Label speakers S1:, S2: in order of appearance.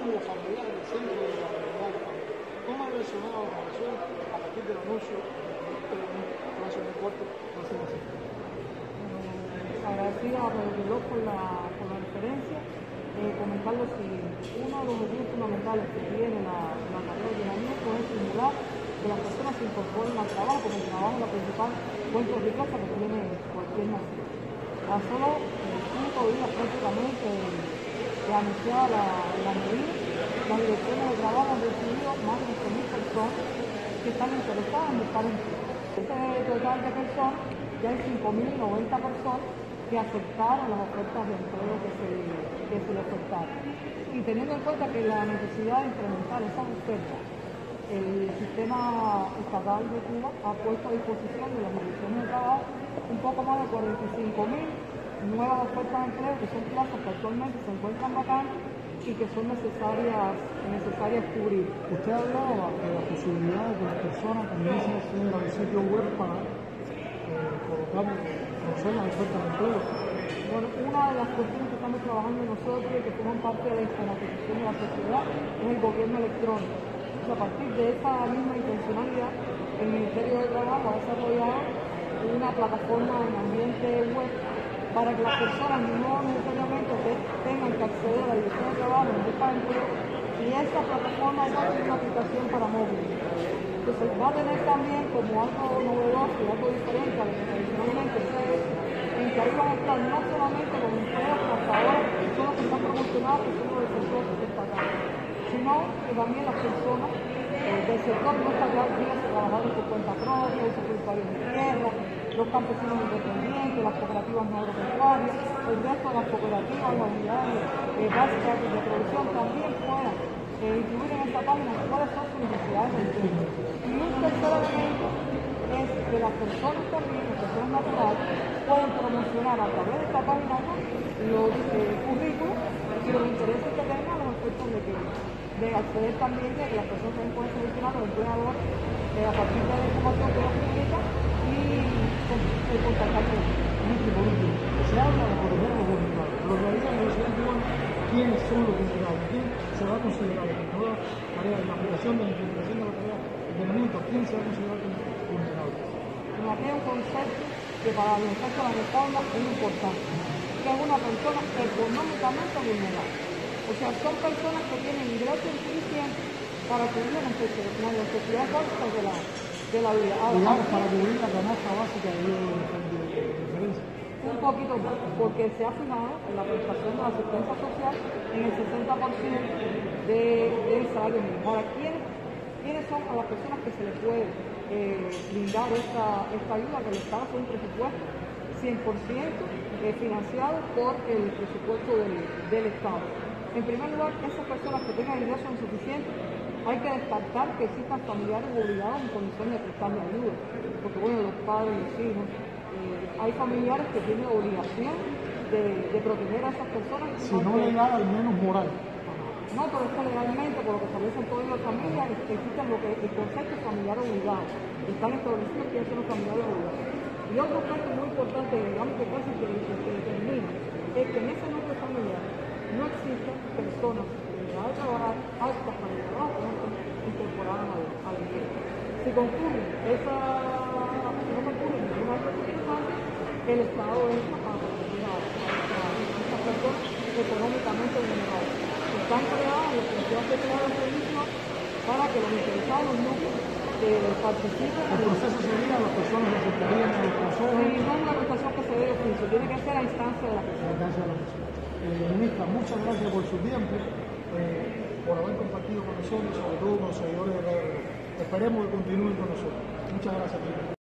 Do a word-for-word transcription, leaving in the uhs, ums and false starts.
S1: los familiares del centro de la unidad de la familia. ¿Cómo ha reaccionado la población a partir del anuncio del Palacio del Puerto?
S2: Agradecida a Radio Reloj por la, por la referencia, eh, comentar lo siguiente. Uno de los objetivos fundamentales que tiene la, la carrera de dinamismo es estimular que las personas se incorporen al trabajo, porque el trabajo es la principal fuente de riqueza que tiene cualquier nación. A solo eh, cinco días prácticamente de anunciar la, la medida, las direcciones de trabajo han recibido más de once mil personas que están interesadas en buscar empleo. Este total de personas, ya hay cinco mil noventa personas que aceptaron las ofertas de empleo que se, que se le ofertaron. Y teniendo en cuenta que la necesidad de incrementar esas ofertas, el sistema estatal de Cuba ha puesto a disposición de las direcciones de trabajo un poco más de cuarenta y cinco mil nuevas ofertas de empleo, que son plazas que actualmente se encuentran vacantes y que son necesarias, necesarias cubrir.
S1: Usted hablaba de la posibilidad de que las personas comiencen a acceder al sitio web para eh, colocar, conocer las ofertas de empleo.
S2: Bueno, una de las cuestiones que estamos trabajando nosotros y que forman parte de la informatización de la sociedad es el gobierno electrónico. O sea, a partir de esa misma intencionalidad, el Ministerio de Trabajo ha desarrollado una plataforma en ambiente web para que las personas no necesariamente tengan que acceder a la dirección de trabajo en el empleo, y esta plataforma va a ser una aplicación para móviles. Entonces va a tener también como algo novedoso y algo diferente a lo que tradicionalmente se ve, en que ahí van a estar no solamente los empleos que hasta ahora son los que están promocionados, que son los del sector estatal, sino que también las personas eh, del sector no estatal que trabajando por cuenta propia, los secretarios de tierra, los campesinos independientes, las cooperativas no agropecuarias, el resto de las cooperativas, las unidades eh, básicas de producción también puedan eh, incluir en esta página cuáles son sus necesidades de empleo. Y un tercer elemento es que las personas también, las personas naturales, pueden promocionar a través de esta página web los eh, currículos y los intereses que tengan a los efectos de que de acceder también, de que las personas también pueden seleccionar los empleadores eh, a partir de la información que ellos publican y eh, contactar con ellos.
S1: Por último, se habla de proteger a los vulnerables, pero en realidad en la sociedad cubana, ¿quiénes son los vulnerables? ¿Quién se va a considerar en toda tarea, en la aplicación de la implementación de la tarea de momento, quién se va a considerar como vulnerable?
S2: Bueno, aquí hay un concepto que para los efectos de la reforma es importante, que es una persona económicamente vulnerable. O sea, son personas que tienen ingresos insuficientes para cubrir las necesidades básicas de la, de la vida. Ahora,
S1: digamos, para cubrir la canasta básica de, de, de referencia.
S2: Un poquito más, porque se ha fijado en la prestación de la asistencia social en el sesenta por ciento de, del salario mínimo. Ahora, ¿quiénes, ¿quiénes son a las personas que se les puede eh, brindar esta, esta ayuda? Que el Estado fue un presupuesto cien por ciento eh, financiado por el presupuesto del, del Estado. En primer lugar, esas personas que tengan ingresos insuficientes, hay que descartar que existan familiares obligados en condiciones de prestarle ayuda, porque bueno, los padres, los hijos, eh, hay familiares que tienen la obligación de, de proteger a esas personas.
S1: Si no legal, al menos moral.
S2: No, pero es que legalmente, por lo que establecen todas las familias, existen lo que el concepto familiar obligado. Están establecidos que son los familiares obligados. Y otro aspecto muy importante, digamos que casi que se determina, es que en ese núcleo familiar no existen personas que van a trabajar altas para el trabajo que no están incorporadas al, al empleo. Si concluye esa, si no concluye ninguna de estas circunstancias, el Estado entra para proteger a, a, a estas personas económicamente vulnerables. Están creadas las entidades federales previstas para que los interesados, los núcleos, eh, participen.
S1: El proceso sería las personas que aceptarían a los consejos.
S2: Sí, no es una prestación que se dé de oficio, tiene que ser a instancia de la persona.
S1: A instancia de la persona. Eh, ministra, muchas gracias por su tiempo, eh, por haber compartido con nosotros, sobre todo con los seguidores de Radio Reloj. Esperemos que continúen con nosotros. Muchas gracias.